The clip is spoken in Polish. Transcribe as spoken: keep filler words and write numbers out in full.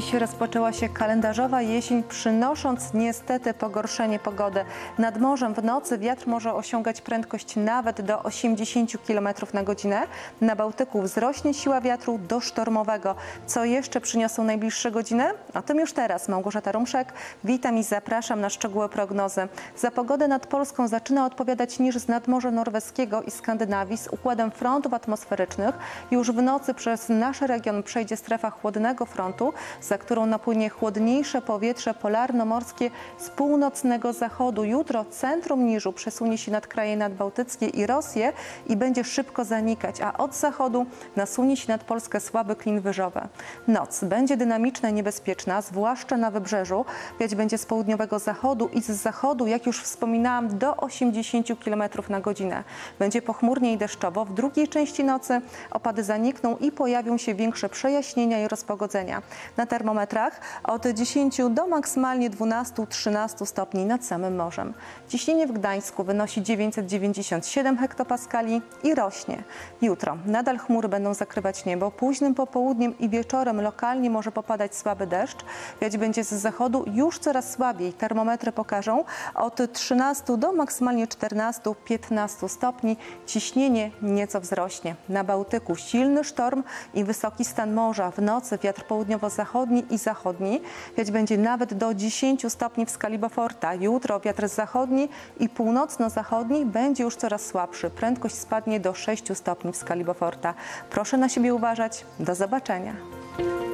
Dziś rozpoczęła się kalendarzowa jesień, przynosząc niestety pogorszenie pogody. Nad morzem w nocy wiatr może osiągać prędkość nawet do osiemdziesięciu kilometrów na godzinę. Na Bałtyku wzrośnie siła wiatru do sztormowego. Co jeszcze przyniosą najbliższe godziny? O tym już teraz. Małgorzata Rumszek, witam i zapraszam na szczegóły prognozy. Za pogodę nad Polską zaczyna odpowiadać niż z nadmorza norweskiego i Skandynawii z układem frontów atmosferycznych. Już w nocy przez nasz region przejdzie strefa chłodnego frontu, za którą napłynie chłodniejsze powietrze polarno-morskie z północnego zachodu. Jutro centrum niżu przesunie się nad kraje nadbałtyckie i Rosję i będzie szybko zanikać, a od zachodu nasunie się nad Polskę słaby klin wyżowy. Noc będzie dynamiczna i niebezpieczna, zwłaszcza na wybrzeżu. Wiać będzie z południowego zachodu i z zachodu, jak już wspominałam, do osiemdziesięciu kilometrów na godzinę. Będzie pochmurnie i deszczowo. W drugiej części nocy opady zanikną i pojawią się większe przejaśnienia i rozpogodzenia. Na termometrach od dziesięciu do maksymalnie dwunastu trzynastu stopni nad samym morzem. Ciśnienie w Gdańsku wynosi dziewięćset dziewięćdziesiąt siedem hektopaskali i rośnie. Jutro nadal chmury będą zakrywać niebo. Późnym popołudniem i wieczorem lokalnie może popadać słaby deszcz. Wiać będzie z zachodu już coraz słabiej. Termometry pokażą od trzynastu do maksymalnie czternastu piętnastu stopni. Ciśnienie nieco wzrośnie. Na Bałtyku silny sztorm i wysoki stan morza. W nocy wiatr południowo-zachodni i zachodni. Wiać będzie nawet do dziesięciu stopni w skali Beauforta. Jutro wiatr zachodni i północno-zachodni będzie już coraz słabszy. Prędkość spadnie do sześciu stopni w skali Beauforta. Proszę na siebie uważać. Do zobaczenia.